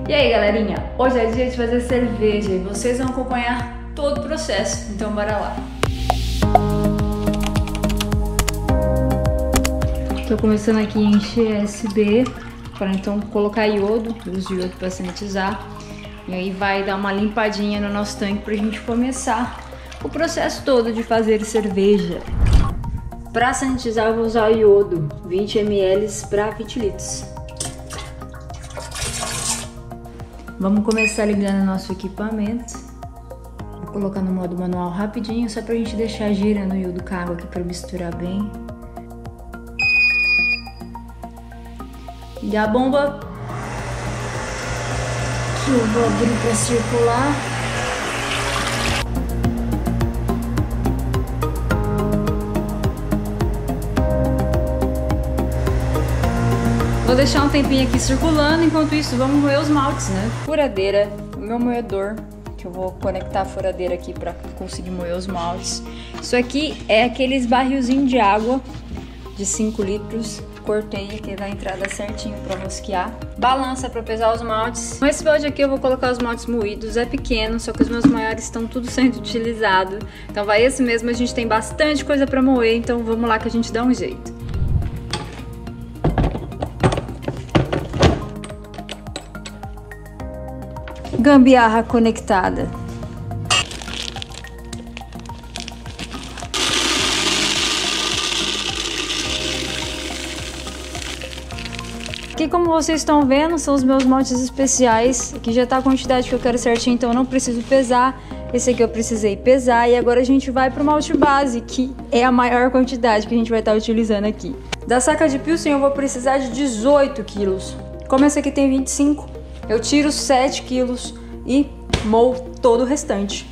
E aí galerinha, hoje é dia de fazer cerveja e vocês vão acompanhar todo o processo, então bora lá. Tô começando aqui a encher SB para então colocar iodo, eu uso iodo para sanitizar. E aí vai dar uma limpadinha no nosso tanque pra gente começar o processo todo de fazer cerveja. Para sanitizar eu vou usar iodo, 20 ml para 20 litros. Vamos começar ligando nosso equipamento. Vou colocar no modo manual rapidinho, só pra gente deixar girando o iodo com a água aqui pra misturar bem. Ligar a bomba. Que eu vou abrir para circular. Vou deixar um tempinho aqui circulando, enquanto isso vamos moer os maltes, né? Furadeira, o meu moedor, que eu vou conectar a furadeira aqui para conseguir moer os maltes. Isso aqui é aqueles barrilzinhos de água de 5 litros. Cortei aqui na entrada certinho para mosquear. Balança para pesar os maltes. Com esse balde aqui eu vou colocar os maltes moídos. É pequeno, só que os meus maiores estão tudo sendo utilizado. Então vai esse mesmo, a gente tem bastante coisa para moer, então vamos lá que a gente dá um jeito. Gambiarra conectada. Aqui, como vocês estão vendo, são os meus maltes especiais. Aqui já tá a quantidade que eu quero certinho, então eu não preciso pesar. Esse aqui eu precisei pesar. E agora a gente vai pro malte base, que é a maior quantidade que a gente vai estar utilizando aqui. Da saca de Pilsen eu vou precisar de 18 quilos. Como esse aqui tem 25, eu tiro 7 quilos e moo todo o restante.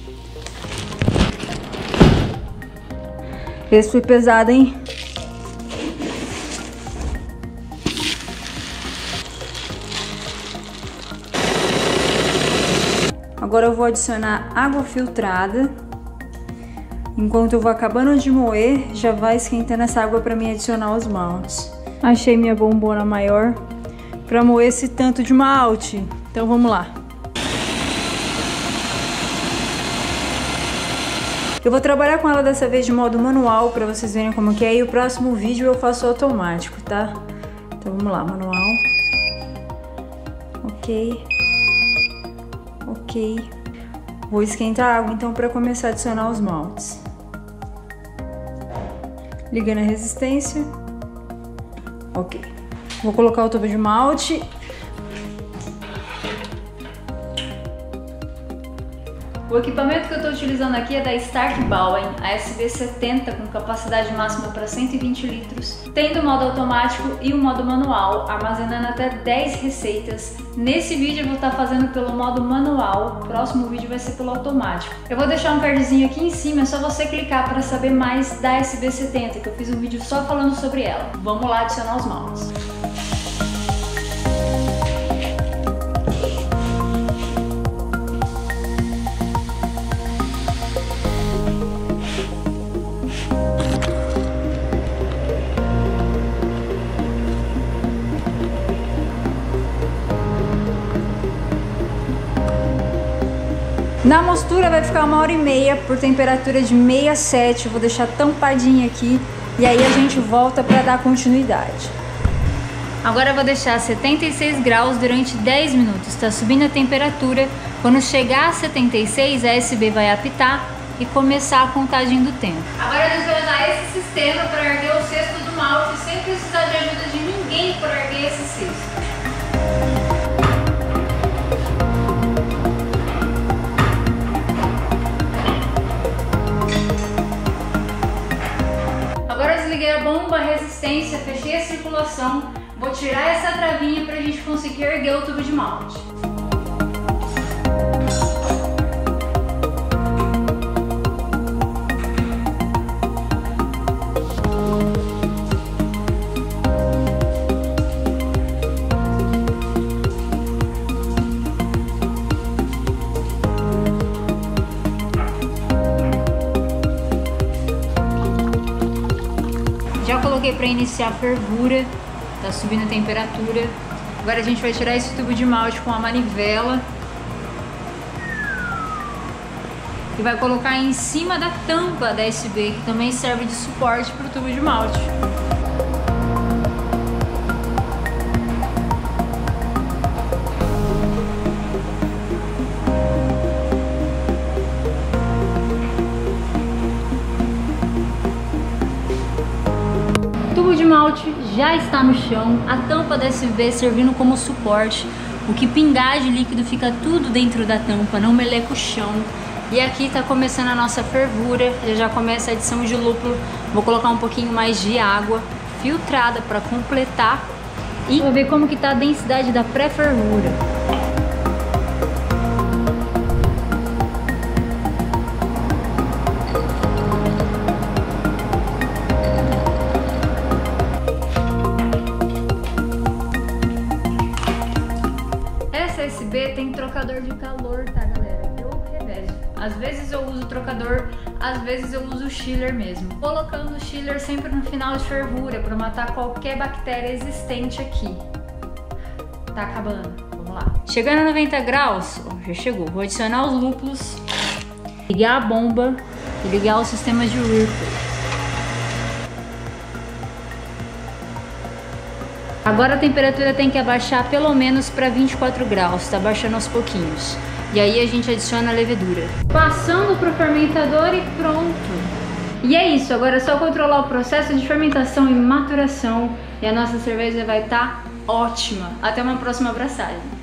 Esse foi pesado, hein? Agora eu vou adicionar água filtrada. Enquanto eu vou acabando de moer, já vai esquentando essa água para mim adicionar os maltes. Achei minha bombona maior para moer esse tanto de malte. Então vamos lá. Eu vou trabalhar com ela dessa vez de modo manual para vocês verem como que é. E o próximo vídeo eu faço automático, tá? Então vamos lá, manual. Ok. Ok. Vou esquentar a água então para começar a adicionar os maltes. Ligando a resistência. Ok. Vou colocar o tubo de malte. O equipamento que eu estou utilizando aqui é da Starkbauern, a SB70 com capacidade máxima para 120 litros. Tem do modo automático e o modo manual, armazenando até 10 receitas. Nesse vídeo eu vou estar fazendo pelo modo manual, o próximo vídeo vai ser pelo automático. Eu vou deixar um cardzinho aqui em cima, é só você clicar para saber mais da SB70, que eu fiz um vídeo só falando sobre ela. Vamos lá adicionar os maltes. Na mostura vai ficar 1h30 por temperatura de 67, eu vou deixar tampadinha aqui e aí a gente volta para dar continuidade. Agora eu vou deixar 76 graus durante 10 minutos, tá subindo a temperatura. Quando chegar a 76, a SB vai apitar e começar a contagem do tempo. Agora a gente vai usar esse sistema para erguer o cesto do malte sem precisar de ajuda de ninguém para erguer esse cesto. Desliguei a bomba, a resistência, fechei a circulação, vou tirar essa travinha para a gente conseguir erguer o tubo de malte. Já coloquei para iniciar a fervura, tá subindo a temperatura. Agora a gente vai tirar esse tubo de malte com a manivela e vai colocar em cima da tampa da SB, que também serve de suporte para o tubo de malte. O tubo de malte já está no chão, a tampa da SV servindo como suporte. O que pingar de líquido fica tudo dentro da tampa, não meleca o chão. E aqui tá começando a nossa fervura, já começa a adição de lúpulo. Vou colocar um pouquinho mais de água filtrada para completar e vou ver como que tá a densidade da pré-fervura. Essa SB tem trocador de calor, tá, galera? Eu revezo. Às vezes eu uso trocador, às vezes eu uso o chiller mesmo. Colocando o chiller sempre no final de fervura para matar qualquer bactéria existente aqui. Tá acabando, vamos lá. Chegando a 90 graus, ó, já chegou. Vou adicionar os lúpulos, ligar a bomba e ligar o sistema de Whirlpool. Agora a temperatura tem que abaixar pelo menos para 24 graus, tá baixando aos pouquinhos. E aí a gente adiciona a levedura. Passando pro fermentador e pronto. E é isso, agora é só controlar o processo de fermentação e maturação e a nossa cerveja vai estar ótima. Até uma próxima abraçagem.